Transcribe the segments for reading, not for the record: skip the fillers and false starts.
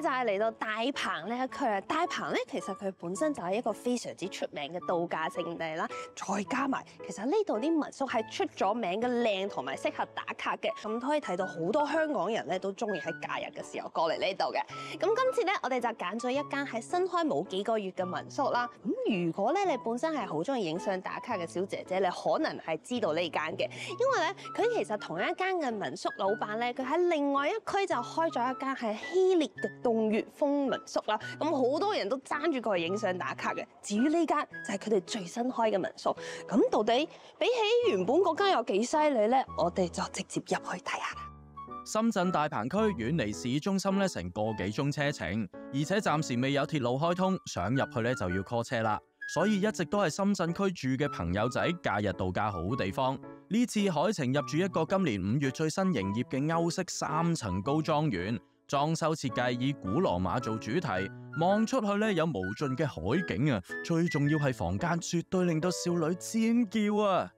就係嚟到大鵬呢一區啦。大鵬咧，其實佢本身就係一個非常之出名嘅度假勝地啦。再加埋，其實呢度啲民宿係出咗名嘅靚同埋適合打卡嘅。咁可以睇到好多香港人咧都中意喺假日嘅時候過嚟呢度嘅。咁今次咧，我哋就揀咗一間係新開冇幾個月嘅民宿啦。咁如果咧你本身係好中意影相打卡嘅小姐姐，你可能係知道呢間嘅，因為咧佢其實同一間嘅民宿老闆咧，佢喺另外一區就開咗一間係希臘嘅洞穴風民宿啦。咁好多人都爭住過去影相打卡嘅。至於呢間就係佢哋最新開嘅民宿。咁到底比起原本嗰間有幾犀利咧？我哋就直接入去睇下啦。 深圳大鵬區遠離市中心咧成個幾鐘車程，而且暫時未有鐵路開通，想入去咧就要 call 車啦。所以一直都係深圳區住嘅朋友仔假日度假好地方。呢次海晴入住一個今年5月最新營業嘅歐式3層高莊園，裝修設計以古羅馬做主題，望出去咧有無盡嘅海景啊！最重要係房間絕對令到少女尖叫啊！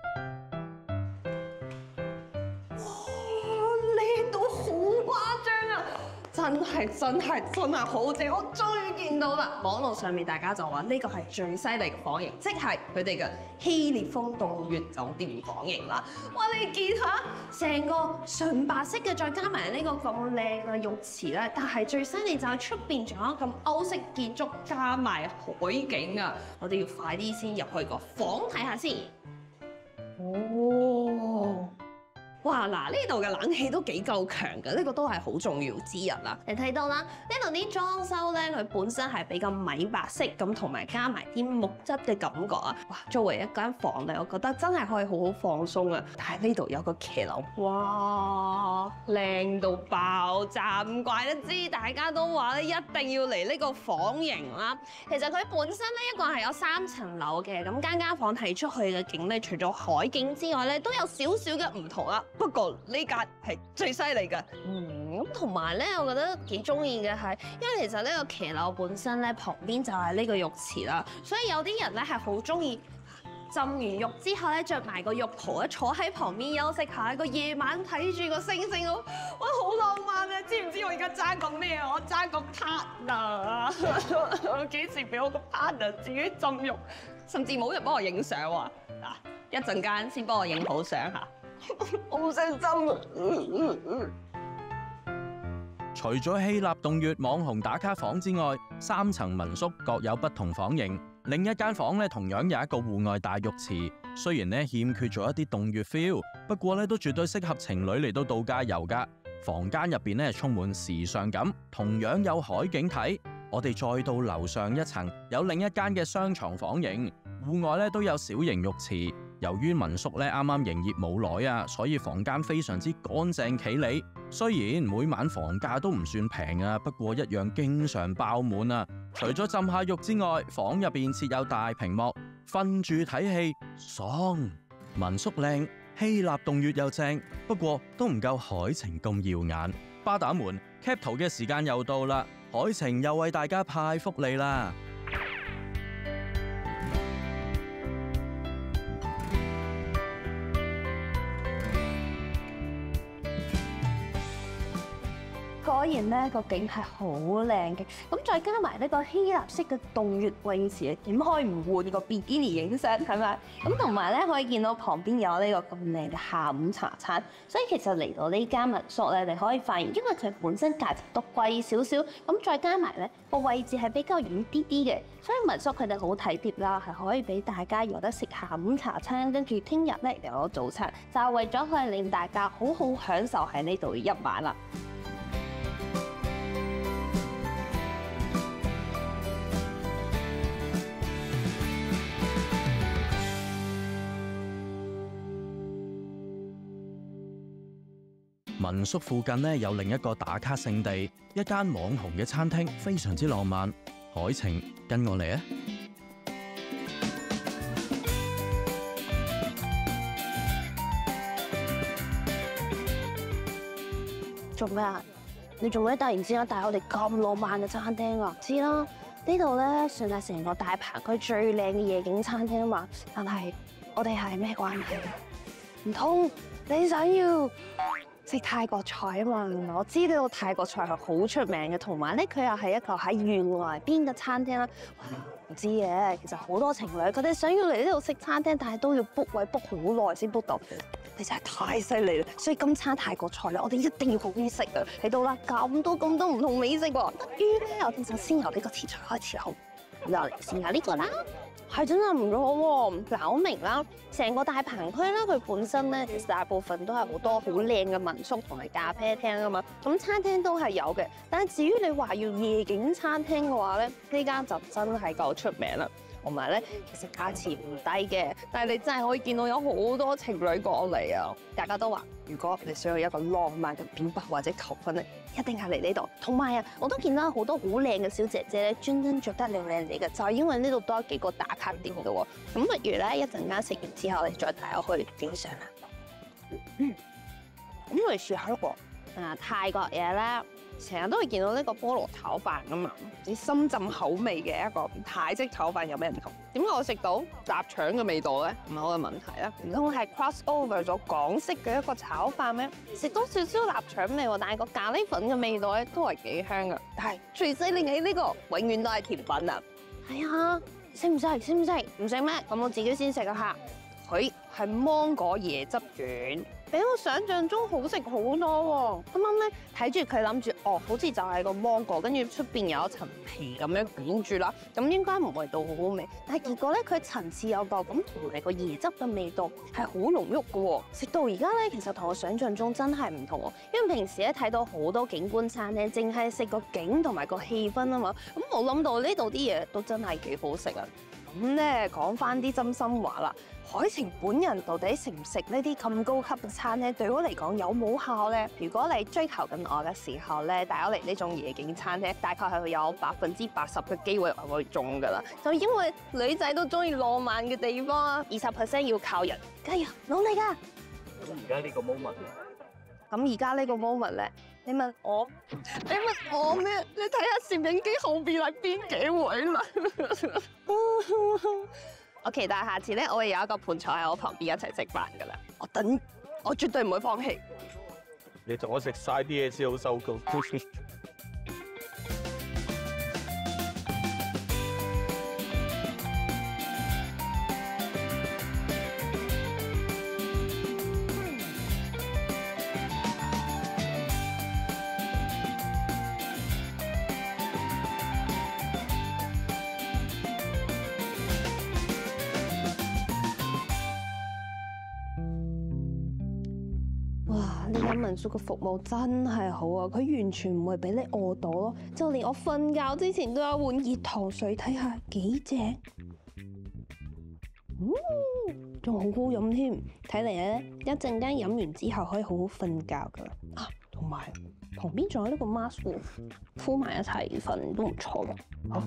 真係好正，我終於見到啦！網絡上面大家就話呢個係最犀利嘅房型，即係佢哋嘅希臘風洞穴酒店房型啦。哇！你見下成個純白色嘅，再加埋呢個咁靚嘅浴池咧，但係最犀利就係出邊仲有咁歐式建築加埋海景啊！我哋要快啲先入去個房睇下先。哦！哇！嗱，呢度嘅冷氣都幾夠強嘅，呢個都係好重要之一啦。你睇到啦，呢度啲裝修咧，佢本身係比較米白色咁，同埋加埋啲木質嘅感覺啊！哇，作為一間房咧，我覺得真係可以好好放鬆啊。但係呢度有個騎樓，哇，靚到爆炸，唔怪得知大家都話咧，一定要嚟呢個房型啦。其實佢本身咧一個係有3層樓嘅，咁間房睇出去嘅景咧，除咗海景之外咧，都有少少嘅唔同啦。不過呢間係最犀利嘅，咁同埋咧，我覺得幾中意嘅係，因為其實呢個騎樓本身咧旁邊就係呢個浴池啦，所以有啲人咧係好中意浸完浴之後咧着埋個浴袍咧坐喺旁邊休息下，個夜晚睇住個星星，哇好浪漫啊！知唔知我而家爭個咩啊？我爭個 partner 啊！我幾時俾我個 partner 自己浸浴，甚至冇人幫我影相喎。嗱，一陣間先幫我影好相嚇。我好傷心啊！ 除咗希臘洞穴網紅打卡房之外，3層民宿各有不同房型。另一間房咧同樣有一個戶外大浴池，雖然咧欠缺咗一啲洞穴 feel， 不過咧都絕對適合情侶嚟到度假遊噶。房間入邊咧充滿時尚感，同樣有海景睇。我哋再到樓上一層，有另一間嘅雙床房型，戶外咧都有小型浴池。由於民宿咧啱啱營業冇耐啊，所以房間非常之乾淨企理。雖然每晚房價都唔算平啊，不過一樣經常爆滿啊。除咗浸下浴之外，房入邊設有大屏幕，瞓住睇戲爽。民宿靚，希臘洞穴又正，不過都唔夠海晴咁耀眼。巴打們 cap 圖嘅時間又到啦，海晴又為大家派福利啦！ 果然咧個景係好靚嘅，咁再加埋呢個希臘式嘅洞穴泳池，點可以唔換個比基尼影相係咪？咁同埋咧可以見到旁邊有呢個咁靚嘅下午茶餐，所以其實嚟到呢間民宿咧，你可以發現，因為佢本身價值都貴少少，咁再加埋咧個位置係比較遠啲啲嘅，所以民宿佢哋好體貼啦，係可以俾大家有得食下午茶餐，跟住聽日咧有早餐，就係為咗去令大家好好享受喺呢度一晚啦。 民宿附近呢有另一個打卡勝地，一間網紅嘅餐廳，非常之浪漫。海晴，跟我嚟啊！ 做咩啊？你做咩突然之間帶我哋咁浪漫嘅餐廳啊？知啦，呢度咧算係成個大鵬區最靚嘅夜景餐廳啊嘛。但係我哋係咩關係？唔通你想要食泰國菜啊嘛，我知道泰國菜係好出名嘅，同埋咧佢又係一個喺園外邊嘅餐廳啦。唔知嘅，其實好多情侶佢哋想要嚟呢度食餐廳，但係都要 book 位 book 好耐先 book 到。你真係太犀利啦！所以今餐泰國菜咧，我哋一定要好好食啊！睇到啦，咁多唔同美食喎。不如咧，我哋就先由呢個前菜開始好。又嚟試下呢個啦，係真係唔錯喎。嗱，我明啦，成個大棚區咧，佢本身咧其實大部分都係好多好靚嘅民宿同埋咖啡廳啊嘛。咁餐廳都係有嘅，但係至於你話要夜景餐廳嘅話咧，呢間就真係夠出名啦。同埋咧，其實價錢唔低嘅，但係你真係可以見到有好多情侶過嚟啊！大家都話，如果你想要一個浪漫嘅表白或者求婚咧，一定係嚟呢度。同埋啊，我都見到好多好靚嘅小姐姐咧，專登着得靚靚哋嘅，就係因為呢度都有幾個打卡點嘅喎。咁不如咧，一陣間食完之後，你再帶我去影相啦。咁嚟試下呢個泰國嘢咧。成日都會見到呢個菠蘿炒飯㗎嘛，啲深浸口味嘅一個泰式炒飯有咩唔同？點解我食到臘腸嘅味道咧？唔係我嘅問題啦，唔通係 cross over 咗港式嘅一個炒飯咩？食到少少臘腸味喎，但係個咖喱粉嘅味道咧都係幾香㗎。但係最犀利嘅呢個永遠都係甜品啊！係啊，識唔識？唔識咩？咁我自己先食啊嚇。佢係芒果椰汁卷。比我想象中好食好多喎！啱啱咧睇住佢諗住，好似就係個芒果，跟住出邊有一層皮咁樣捲住啦，咁應該唔會到好好味。但係結果咧，佢層次有夠，咁同埋個椰汁嘅味道係好濃郁嘅喎。食到而家咧，其實同我想象中真係唔同喎。因為平時咧睇到好多景觀餐廳，淨係食個景同埋個氣氛啊嘛，咁冇諗到呢度啲嘢都真係幾好食啊！咁咧講翻啲真心話啦。海晴本人到底食唔食呢啲咁高級嘅餐廳？對我嚟講有冇效咧？如果你追求緊我嘅時候咧，帶我嚟呢種夜景餐廳，大概係會有80%嘅機會我會中噶啦。就因為女仔都中意浪漫嘅地方啊，20% 要靠人，加油努力啊！ 咁而家呢個 moment， 咁而家呢個 moment 咧，你問我咩？你睇下攝影機後邊係邊幾位啦？我期待下次咧，我會有一個盤坐喺我旁邊一齊食飯噶啦。我絕對唔會放棄。 你同我食晒啲嘢先好收工。 呢間民宿嘅服務真係好啊！佢完全唔會俾你餓到咯，就連我瞓覺之前都有碗熱糖水，睇下幾正，仲好好飲添。睇嚟咧，一陣間飲完之後可以好好瞓覺噶啦。啊，同埋旁邊仲有呢個 mask 敷埋一齊瞓都唔錯嘅。好。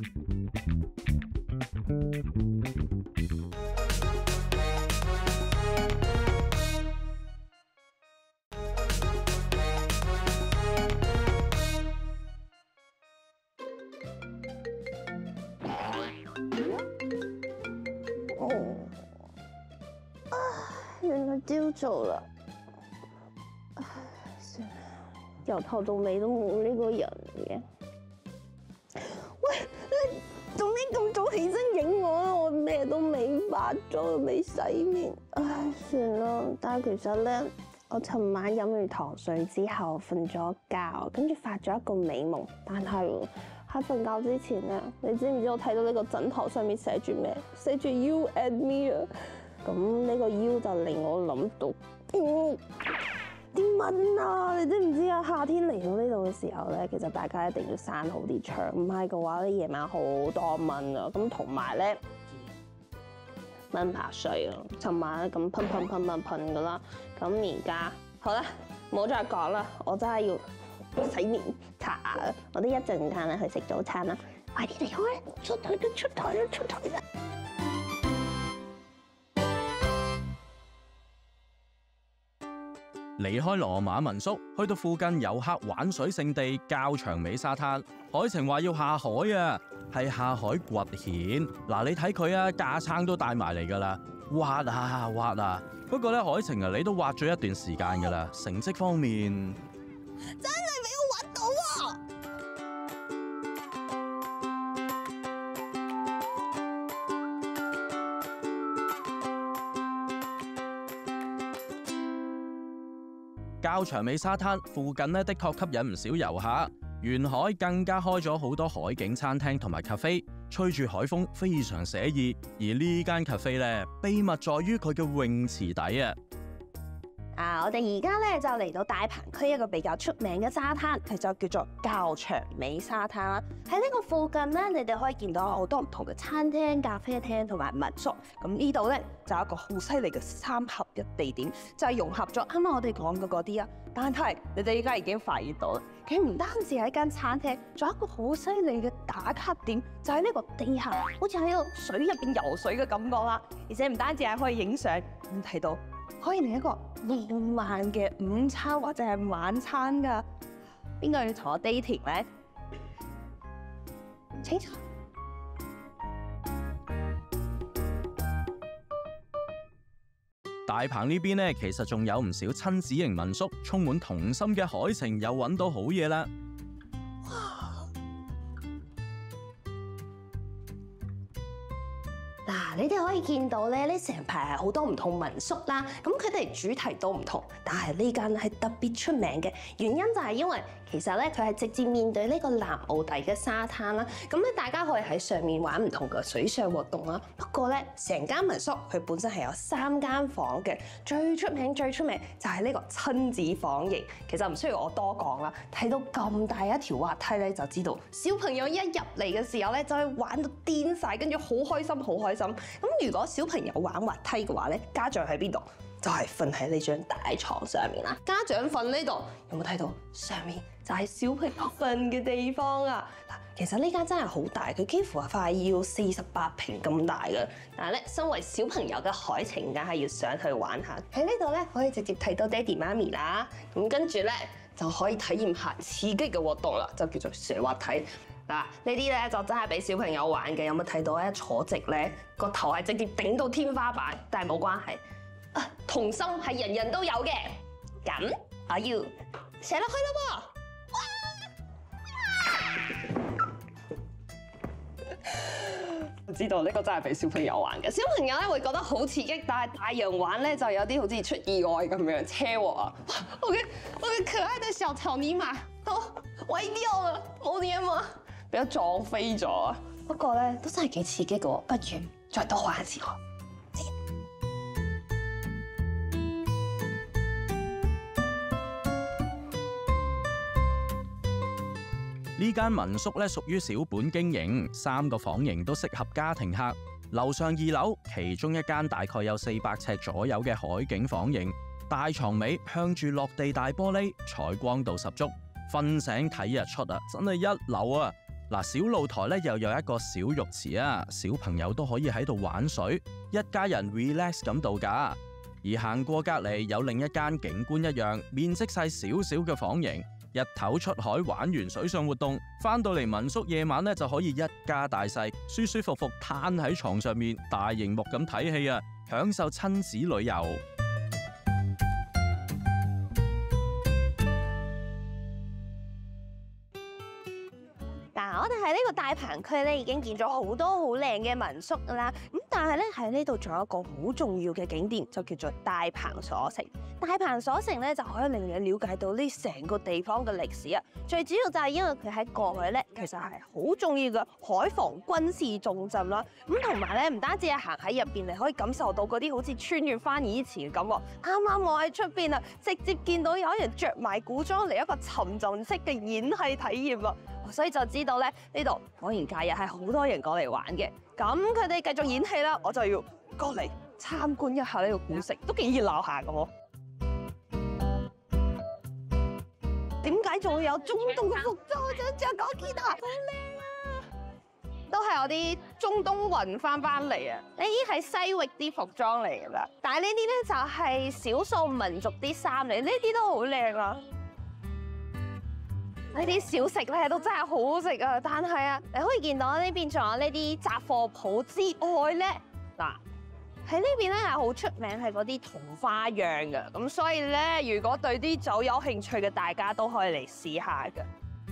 原來朝早啦，算啦，由頭到尾都冇呢個人嘅。喂，你做咩咁早起身影我啊？我咩都未化妝，未洗面。唉，算啦。但係其實咧，我尋晚飲完糖水之後瞓咗覺，跟住發咗一個美夢。但係喺瞓覺之前咧，你知唔知我睇到呢個枕頭上面寫住咩？寫住 You and Me 啊！咁呢個 U 就令我諗到啲蚊啊！你知唔知啊？夏天嚟到呢度嘅時候咧，其實大家一定要閂好啲窗，唔係嘅話咧，夜晚好多蚊啊！咁同埋咧，蚊怕水啊！尋晚咁噴噶啦，咁而家好啦，冇再講啦，我真係要洗面刷牙，我哋一陣間咧去食早餐啦，快啲嚟開，出台啦！ 離開羅馬民宿，去到附近遊客玩水勝地較場尾沙灘。海晴話要下海啊，係下海掘蜆。嗱，你睇佢啊，架撐都帶埋嚟㗎啦，挖啊挖啊。不過咧，海晴啊，你都挖咗一段時間㗎啦，成績方面真係俾我挖到啊！ 較場尾沙灘附近呢，的確吸引唔少遊客。沿海更加開咗好多海景餐廳同埋咖啡，吹住海風非常寫意。而呢間咖啡咧，秘密在於佢嘅泳池底啊！ 我哋而家咧就嚟到大鵬區一個比較出名嘅沙灘，佢就叫做較場尾沙灘啦。喺呢個附近咧，你哋可以見到好多唔同嘅餐廳、咖啡廳同埋民宿。咁呢度咧就有一個好犀利嘅3合1地點，就係融合咗啱啱我哋講嘅嗰啲啊。但係你哋而家已經發現到啦，佢唔單止係一間餐廳，仲有一個好犀利嘅打卡點，就喺呢個地下，好似喺個水入邊游水嘅感覺啦。而且唔單止係可以影相，咁睇到可以嚟一個浪漫嘅午餐或者係晚餐㗎。邊個要同我 dating 咧？清楚。 大鵬呢邊呢，其實仲有唔少親子型民宿，充滿童心嘅海晴又揾到好嘢啦！ 嗱，你哋可以見到咧，呢成排係好多唔同民宿啦。咁佢哋主題都唔同，但係呢間係特別出名嘅原因就係因為其實咧佢係直接面對呢個南澳底嘅沙灘啦。咁咧大家可以喺上面玩唔同嘅水上活動啦。不過咧，成間民宿佢本身係有3間房嘅，最出名就係呢個親子房型。其實唔需要我多講啦，睇到咁大一條滑梯咧，就知道小朋友一入嚟嘅時候咧，就係玩到癲晒，跟住好開心，好開心。咁如果小朋友玩滑梯嘅話咧，家長喺邊度？就係瞓喺呢張大床上面啦。家長瞓呢度，有冇睇到上面就係小朋友瞓嘅地方啊？嗱，其實呢間真係好大，佢幾乎係快要48平咁大嘅。但係咧，身為小朋友嘅海晴，梗係要上去玩下。喺呢度咧，可以直接睇到爹哋媽咪啦。咁跟住咧，就可以體驗下刺激嘅活動啦，就叫做上滑梯。嗱，呢啲咧就真係俾小朋友玩嘅。有冇睇到咧？坐直咧，個頭係直接頂到天花板，但係冇關係。童心係人人都有嘅。咁我要射落去啦喎！我知道呢個真係俾小朋友玩嘅。小朋友咧會覺得好刺激，但係大人玩咧就有啲好似出意外咁樣車禍啊！我嘅可愛的小草泥馬都毀掉了，冇嘢嘛，俾我撞飛咗啊！不過咧都真係幾刺激嘅喎，不如再多玩一次喎。 呢間民宿咧屬於小本經營，3個房型都適合家庭客。樓上2樓，其中一間大概有400尺左右嘅海景房型，大床尾向住落地大玻璃，採光度十足，瞓醒睇日出啊，真係一流啊！嗱，小露台咧又有一個小浴池啊，小朋友都可以喺度玩水，一家人 relax 咁度假。而行過隔離有另一間景觀一樣，面積細少少嘅房型。日頭出海玩完水上活動，返到嚟民宿夜晚咧就可以一家大細舒舒服服攤喺床上面，大螢幕咁睇戲啊，享受親子旅遊。 我哋喺呢個大鵬區咧已經見咗好多好靚嘅民宿啦，咁但係咧喺呢度仲有一個好重要嘅景點，就叫做大鵬鎖城。大鵬鎖城咧就可以令你了解到呢成個地方嘅歷史啊！最主要就係因為佢喺過去咧，其實係好重要嘅海防軍事重鎮啦。咁同埋咧，唔單止係行喺入邊，你可以感受到嗰啲好似穿越翻以前嘅感覺。啱啱我喺出邊啊，直接見到有人着埋古裝嚟一個沉浸式嘅演戲體驗啊！所以就知道咧，呢度果然假日係好多人過嚟玩嘅。咁佢哋繼續演戲啦，我就要過嚟參觀一下呢個古城，都幾熱鬧下嘅喎。點解仲會有中東嘅服裝？我想着嗰件啊，好靚啊！ 都係我啲中東運翻嚟啊！呢啲係西域啲服裝嚟㗎啦，但係呢啲咧就係少數民族啲衫嚟，呢啲都好靚啊！呢啲小食咧都真係好食啊！但係啊，你可以見到呢邊仲有呢啲雜貨鋪之外咧，嗱喺呢邊咧係好出名係嗰啲桐花釀嘅，咁所以咧如果對啲酒有興趣嘅大家都可以嚟試下嘅。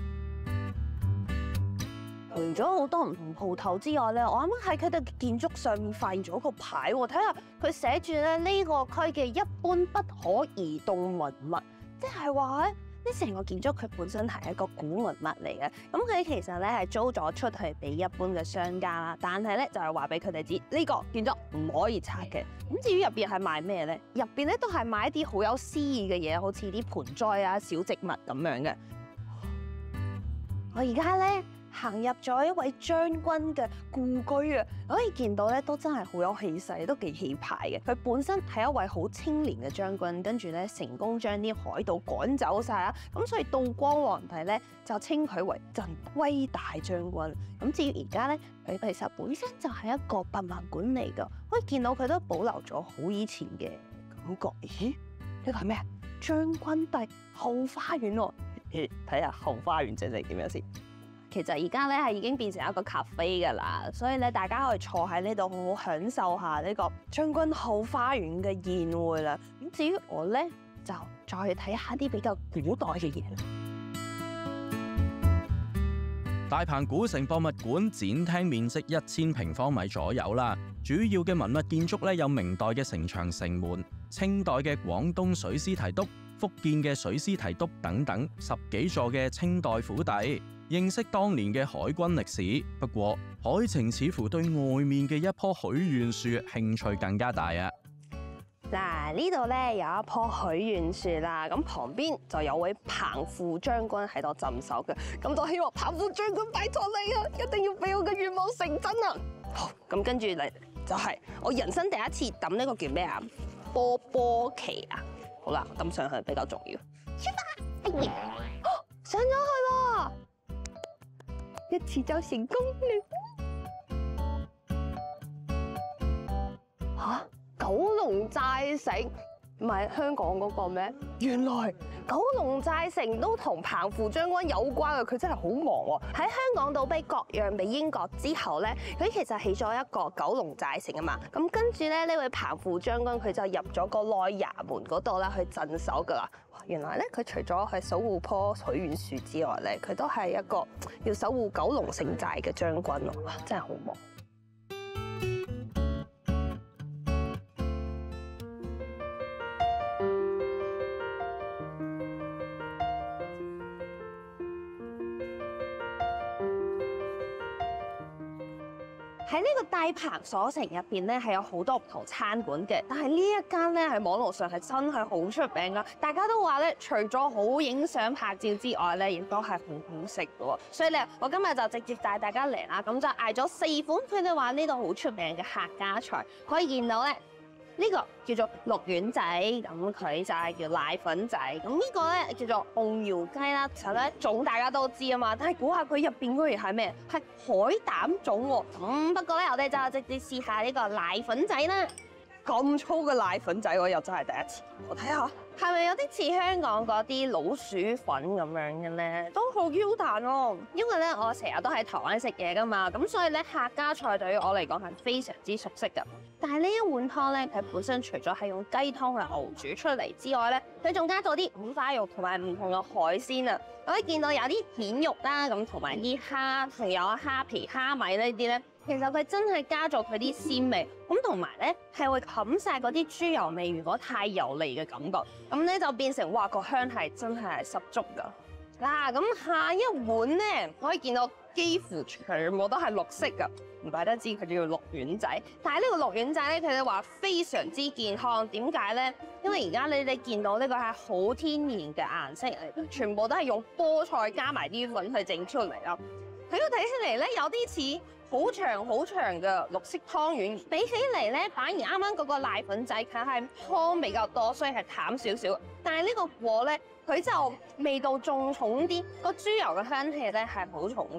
除咗好多唔同鋪頭之外咧，我啱啱喺佢哋建築上面發現咗個牌喎，睇下佢寫住咧呢個區嘅一般不可移動文物，即係話咧。呢成個建築佢本身係一個古文物嚟嘅，咁佢其實咧係租咗出去俾一般嘅商家啦，但係咧就係話俾佢哋知呢個建築唔可以拆嘅。咁至於入邊係賣咩咧？入邊咧都係賣一啲好有詩意嘅嘢，好似啲盆栽啊、小植物咁樣嘅。我而家咧行入咗一位將軍嘅故居啊，可以見到咧都真係好有氣勢，都幾氣派嘅。佢本身係一位好清廉嘅將軍，跟住咧成功將啲海盜趕走晒啦，咁所以道光皇帝咧就稱佢為鎮威大將軍。咁至於而家咧，佢其實本身就係一個博物館嚟㗎，可以見到佢都保留咗好以前嘅感覺。咦？呢個係咩？將軍邸後花園喎，睇下後花園正正點樣先。其實而家咧係已經變成一個 cafe 㗎啦，所以咧大家可以坐喺呢度好好享受下呢個將軍後花園嘅宴會啦。咁至於我咧就再去睇下啲比較古代嘅嘢啦。 大鵬古城博物館展廳面積1000平方米左右啦，主要嘅文物建築咧有明代嘅城牆城門、清代嘅廣東水師提督、福建嘅水師提督等等10幾座嘅清代府邸。認識當年嘅海軍歷史，不過海晴似乎對外面嘅一棵許願樹興趣更加大啊！ 嗱，呢度咧有一棵許願樹啦，咁旁邊就有位彭父將軍喺度鎮守嘅，咁就希望彭父將軍拜託你啊，一定要俾我嘅願望成真啊！好，咁跟住嚟就係我人生第一次抌呢個叫咩啊？波波旗啊！好啦，抌上去比較重要。出發！哎呀，上咗去喎！一次就成功了！嚇，九龍寨城唔係香港嗰個咩？原來九龍寨城都同彭父將軍有關嘅，佢真係好忙喎！喺香港島俾割讓俾英國之後咧，佢其實起咗一個九龍寨城啊嘛。咁跟住咧，呢位彭父將軍佢就入咗個內衙門嗰度啦，去鎮守噶啦。原來咧，佢除咗係守護棵許願樹之外咧，佢都係一個要守護九龍城寨嘅將軍咯。哇，真係好忙！喺呢個大鵬鎖城入邊咧，係有好多唔同餐館嘅，但係呢一間咧喺網絡上係真係好出名噶，大家都話咧，除咗好影相拍照之外咧，亦都係好好食嘅喎。所以咧，我今日就直接帶大家嚟啦，咁就嗌咗4款佢哋話呢度好出名嘅客家菜，可以見到咧。呢個叫做鹿丸仔，咁佢就係叫奶粉仔。咁呢個咧叫做鳳瑤雞啦。其實咧種大家都知啊嘛，但係估下佢入邊嗰樣係咩？係海膽種喎。不過咧，我哋就直接試下呢個奶粉仔啦。咁粗嘅奶粉仔我又真係第一次。我睇下係咪有啲似香港嗰啲老鼠粉咁樣嘅咧？都好 Q 彈咯。因為咧我成日都喺台灣食嘢噶嘛，咁所以咧客家菜對於我嚟講係非常之熟悉㗎。但係呢一碗湯咧，佢本身除咗係用雞湯去熬煮出嚟之外咧，佢仲加咗啲五花肉同埋唔同嘅海鮮啊！可以見到有啲片肉啦，咁同埋啲蝦，仲有蝦皮、蝦米呢啲咧，其實佢真係加咗佢啲鮮味，咁同埋咧係會冚晒嗰啲豬油味，如果太油膩嘅感覺，咁咧就變成哇個香係真係十足㗎。嗱，咁下一碗咧，可以見到幾乎全部都係綠色㗎。唔怪得知佢叫鹿丸仔，但係呢個鹿丸仔咧，佢哋話非常之健康。點解咧？因為而家你哋見到呢個係好天然嘅顏色嚟，全部都係用菠菜加埋啲粉去整出嚟咯。佢都睇起嚟咧有啲似好長好長嘅綠色湯圓，比起嚟咧反而啱啱嗰個奶粉仔佢係湯比較多，所以係淡少少。但係呢個果咧，佢就味道仲重啲，個豬油嘅香氣咧係好重嘅。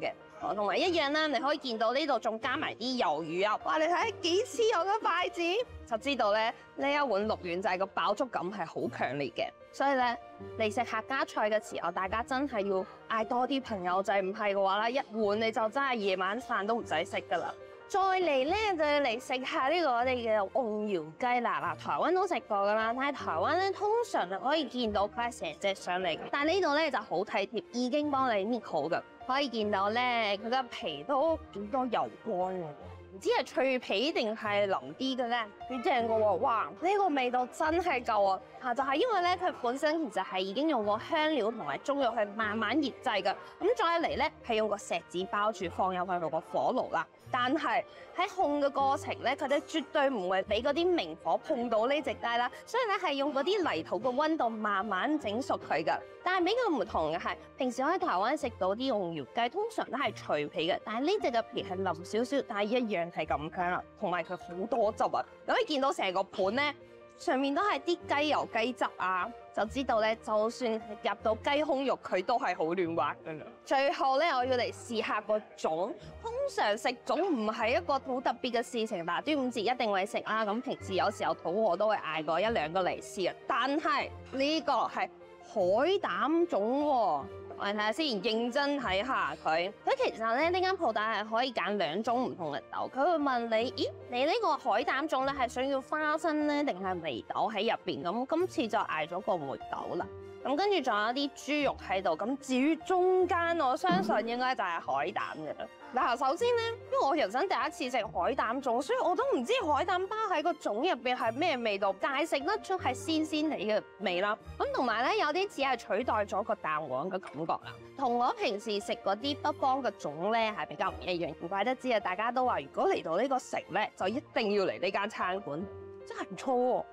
同埋一樣啦，你可以見到呢度仲加埋啲魷魚啊！哇，你睇幾似我嘅筷子，就知道咧呢一碗鹿丸仔個飽足感係好強烈嘅。所以咧嚟食客家菜嘅時候，大家真係要嗌多啲朋友仔，唔係嘅話咧，一碗你就真係夜晚飯都唔使食噶啦。再嚟咧就要嚟食下呢個我哋嘅甕窯雞啦！嗱，台灣都食過噶啦，但係台灣咧通常你可以見到佢係成隻上嚟，但係呢度咧就好體貼，已經幫你搣好噶。可以見到咧，佢個皮都幾多油乾嘅，唔知係脆皮定係腍啲嘅咧，幾正嘅喎！哇，呢個味道真係夠啊！就係因為咧，佢本身其實係已經用過香料同埋中藥去慢慢醃製嘅，咁再嚟咧係用個錫紙包住放入去個火爐啦。但係喺烘嘅過程咧，佢哋絕對唔會俾嗰啲明火碰到呢隻雞啦，所以咧係用嗰啲泥土嘅溫度慢慢整熟佢㗎。但係比較唔同嘅係，平時我喺台灣食到啲甕窯雞，通常都係脆皮嘅，但係呢隻嘅皮係腍少少，但係一樣係咁香啦，同埋佢好多汁啊！你可以見到成個盤咧，上面都係啲雞油雞汁啊，就知道咧，就算入到雞胸肉，佢都係好嫩滑㗎啦。最後咧，我要嚟試下個粽。通常食粽唔係一個好特別嘅事情，但係端午節一定會食啦。咁平時有時候肚餓都會嗌過一兩個嚟試啊。但係呢個係海膽粽喎。我哋睇下先，認真睇下佢。佢其實咧呢間鋪頭係可以揀2種唔同嘅豆。佢會問你：咦，你呢個海膽粽咧係想要花生咧，定係梅豆喺入邊？咁今次就嗌咗個梅豆啦。咁跟住仲有啲豬肉喺度。咁至於中間，我相信應該就係海膽嘅啦。嗱，首先咧，因為我人生第一次食海膽粽，所以我都唔知海膽包喺個粽入邊係咩味道，但係食得出係鮮鮮地嘅味啦。咁同埋咧，有啲只係取代咗個蛋黃嘅感覺啦。同我平時食嗰啲北方嘅粽咧係比較唔一樣。唔怪得知啊，大家都話如果嚟到呢個城咧，就一定要嚟呢間餐館，真係唔錯喎。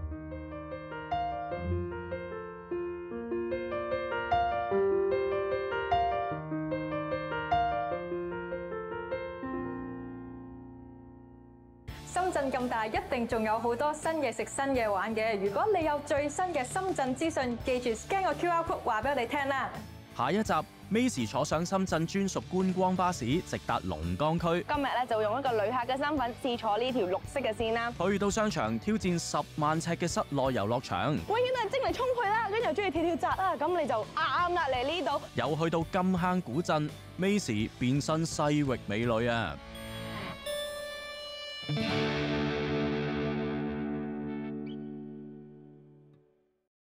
深圳咁大，一定仲有好多新嘢食、新嘢玩嘅。如果你有最新嘅深圳資訊，記住 scan 個 QR code 話俾我哋聽啦。 下一集 Macy 坐上深圳專屬觀光巴士，直達龍崗區。 今日咧就用一個旅客嘅身份試坐呢條綠色嘅線啦。 去到商場挑戰10萬尺嘅室內遊樂場。 永遠都係精力充沛啦，跟住又中意跳跳紮啦，咁你就啱啦嚟呢度。 又去到金坑古鎮 ，Macy 變身西域美女啊！